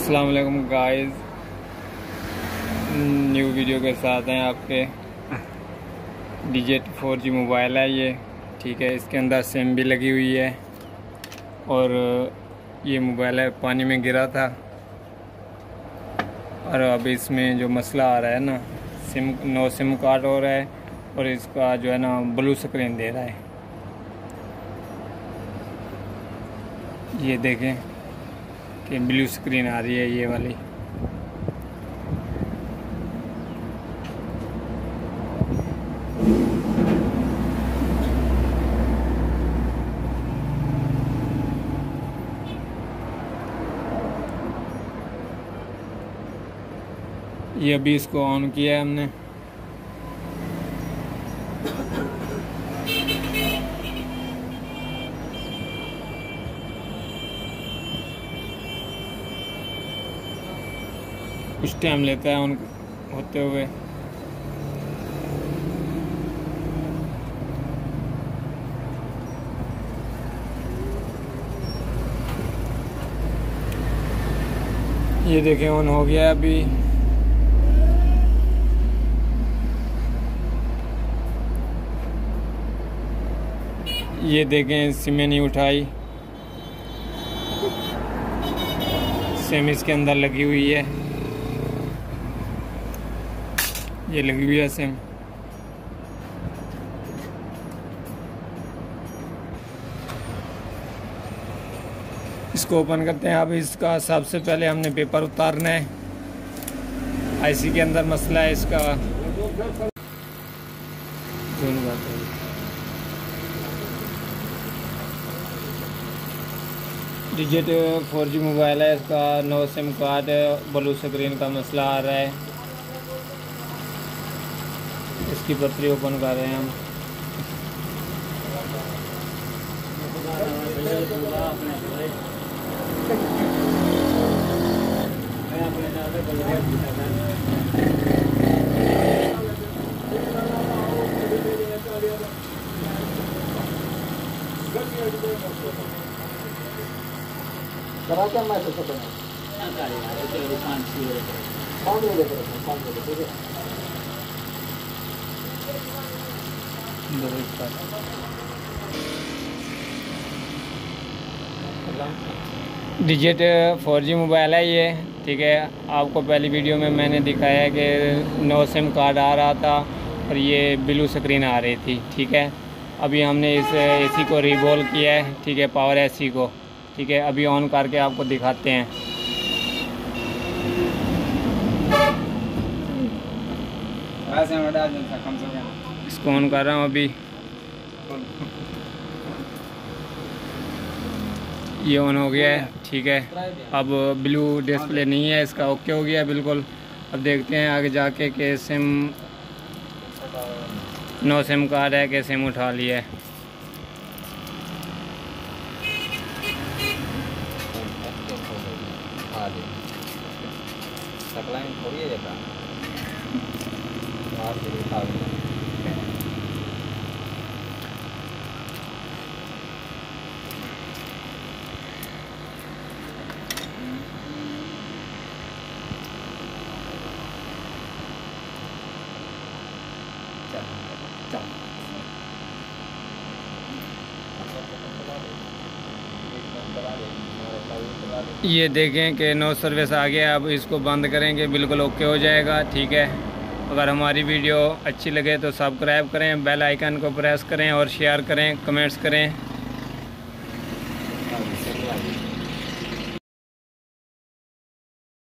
अस्सलाम वालेकुम guys, new video के साथ हैं आपके। डिजिट 4G मोबाइल है ये, ठीक है। इसके अंदर सिम भी लगी हुई है और ये मोबाइल है पानी में गिरा था और अब इसमें जो मसला आ रहा है ना, नो सिम कार्ड हो रहा है और इसका जो है ना ब्लू स्क्रीन दे रहा है। ये देखें कि ब्लू स्क्रीन आ रही है ये वाली। ये अभी इसको ऑन किया है हमने। कुछ टाइम लेता है ऑन होते हुए। ये देखें ऑन हो गया है अभी। ये देखें सिम नहीं उठाई, सिम इसके अंदर लगी हुई है। ये लगी हुई है सिम। इसको ओपन करते हैं। अब इसका सबसे पहले हमने पेपर उतारना है। आईसी के अंदर मसला है इसका। डिजिट 4G मोबाइल है, इसका no SIM card, blue screen का मसला आ रहा है। इसकी पत्री ओपन कर रहे हैं हम। कराचा मैं तो पता नहीं डिजिट 4G मोबाइल है ये, ठीक है। आपको पहली वीडियो में मैंने दिखाया कि नो सिम कार्ड आ रहा था और ये ब्लू स्क्रीन आ रही थी, ठीक है। अभी हमने इस एसी को रिवॉल्व किया है, ठीक है, पावर एसी को, ठीक है। अभी ऑन करके आपको दिखाते हैं। इसको ऑन कर रहा हूँ अभी। ये ऑन हो गया है, ठीक है। अब ब्लू डिस्प्ले नहीं है इसका, ओके हो गया बिल्कुल। अब देखते हैं आगे जाके कि सिम नो सिम कार्ड है कि सिम उठा लिया है। ये देखें कि नो सर्विस आ गया। अब इसको बंद करेंगे, बिल्कुल ओके हो जाएगा, ठीक है। अगर हमारी वीडियो अच्छी लगे तो सब्सक्राइब करें, बेल आइकन को प्रेस करें और शेयर करें, कमेंट्स करें।